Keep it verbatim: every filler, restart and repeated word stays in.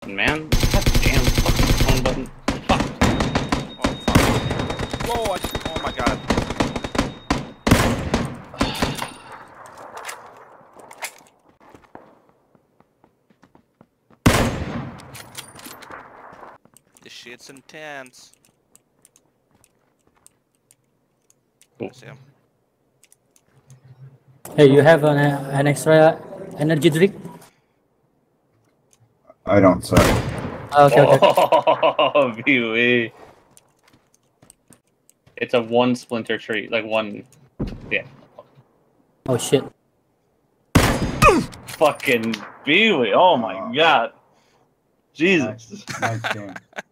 Man, god damn fucking phone button. Fuck. Oh, fuck. Whoa, I just, oh my god. This shit's intense. Cool. See him. Hey, you have an, uh, an extra energy drink? I don't, sorry. Oh, okay, okay. Oh, V U E. It's a one splinter tree, like one. Yeah. Oh shit. Fucking V U E. Oh my god. Jesus. Nice, nice game.